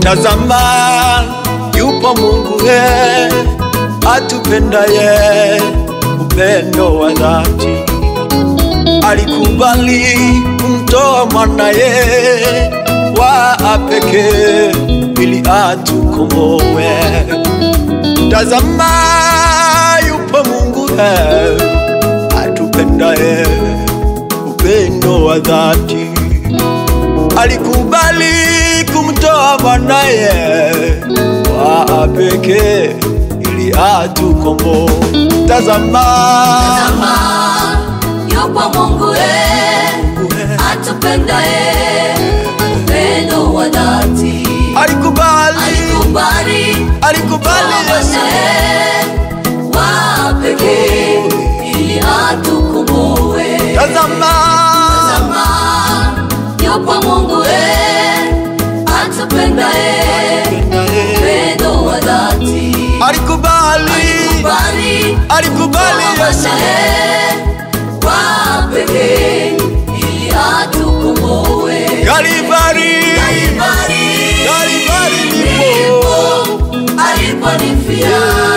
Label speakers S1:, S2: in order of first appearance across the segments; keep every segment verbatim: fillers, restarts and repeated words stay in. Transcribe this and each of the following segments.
S1: Tazama, yupo Mungu he, atupendaye upendo wa dhati. Alikubali kumtoa mwanaye wa pekee ili atukomboe. Tazama, yupo Mungu he, atupendaye upendo wa dhati. Alikubali kumtoa mwanaye wa pekee ili atukomboe. Tazama,
S2: tazama, yupo Mungu eh, atupendaye upendo wa dhati.
S1: Alikubali,
S2: alikubali,
S1: alikubali
S2: mwanaye wa pekee ili atukomboe.
S1: Tazama,
S2: tazama, yupo Mungu eh, atupendaye upendo wa dhati.
S1: alikubali,
S2: alikubali,
S1: alikubali
S2: mwanaye wa pekee ili atukomboe.
S1: Kalvari,
S2: Kalvari,
S1: Kalvari ndipo
S2: aliponifia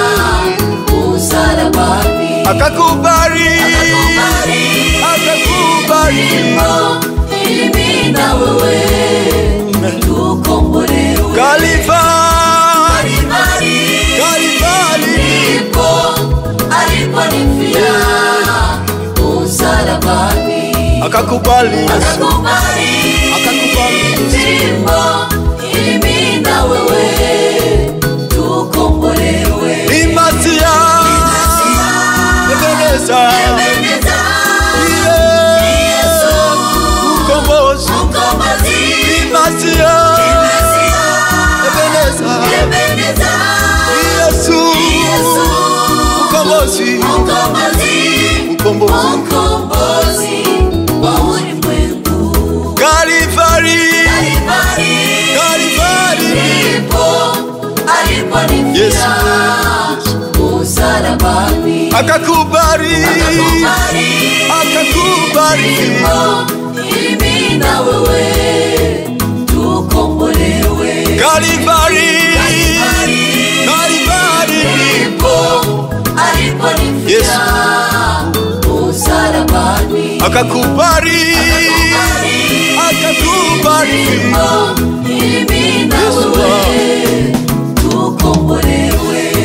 S2: msalabani.
S1: akakubali, akakubali
S2: ili mimi na wewe tukombolewe.
S1: Kalvari, Kalvari
S2: ndipo aliponifia msalabani.
S1: akakubali,
S2: akakubali,
S1: akakubali
S2: ndipo ili mimi na wewe tukombolewe.
S1: ni Masia, Ebeneza,
S2: Yesu
S1: ukombozi,
S2: mkombozi,
S1: ni Masia, Ebeneza, Yesu ukombozi,
S2: mkombozi,
S1: ukombozi
S2: mkombozi wa ulimwengu.
S1: Kalvari,
S2: Kalvari,
S1: Kalvari
S2: ndipo aliponifia msalabani.
S1: akakubali, akakubali
S2: ili mimi na wewe tukombolewe.
S1: Kalvari, Kalvari
S2: ndipo aliponifia msalabani.
S1: akakubali, akakubali
S2: ili mimi na wewe tukombolewe.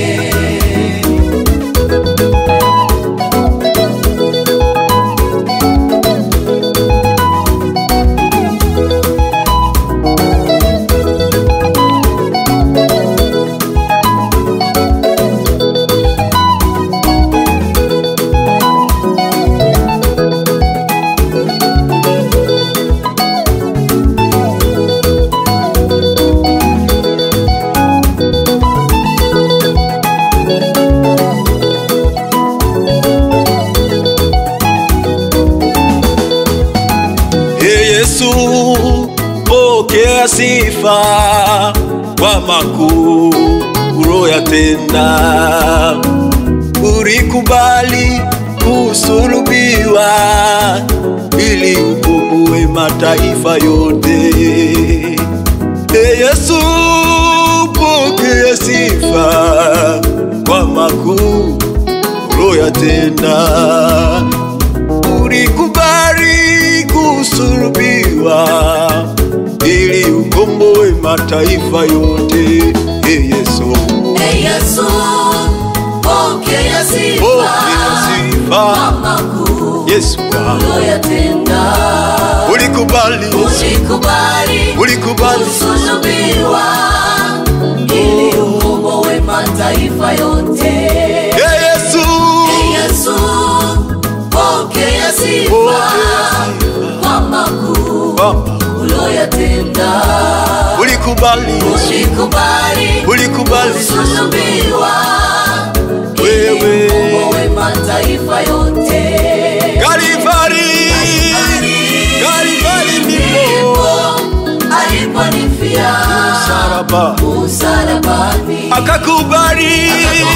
S1: Yesu, pokea sifa kwa makuu uliyoyatenda. Ulikubali kusulubiwa ili ukomboe mataifa yote. Yesu, pokea sifa kwa makuu uliyoyatenda. Ulikubali kusulubiwa ili ukomboe mataifa yote. Ee Yesu,
S2: Ee Yesu, pokea sifa
S1: pokea sifa
S2: kwa makuu
S1: Yesu wangu.
S2: uliyoyatenda.
S1: Ulikubali,
S2: Ulikubali
S1: ulikubali
S2: kusulubiwa ili ukomboe mataifa yote.
S1: Ee Yesu,
S2: Ee Yesu, pokea sifa kwa makuu uliyoyatenda.
S1: ulikubali,
S2: Ulikubali
S1: ulikubali
S2: kusulubiwa
S1: wewe
S2: ili ukomboe mataifa yote.
S1: Kalvari, Kalvari ndipo
S2: aliponifia
S1: msalaba,
S2: msalabani.
S1: akakubali,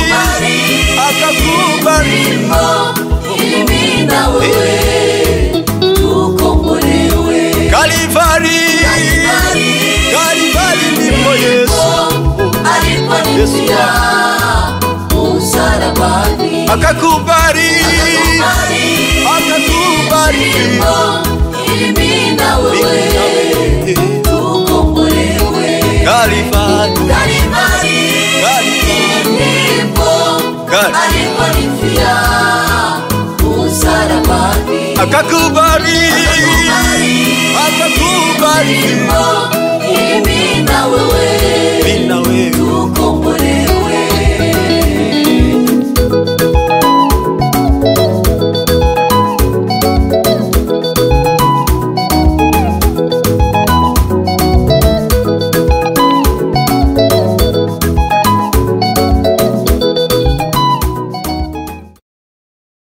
S1: akakubali
S2: ili mimi na wewe tukombolewe.
S1: Kalvari, Kalvari ndipo Yesu
S2: aliponifia msalabani,
S1: akakubali, akakubali
S2: ili mimi na wewe tukombolewe.
S1: Kalvari,
S2: Kalvari ndipo aliponifia msalabani,
S1: akakubali, akakubali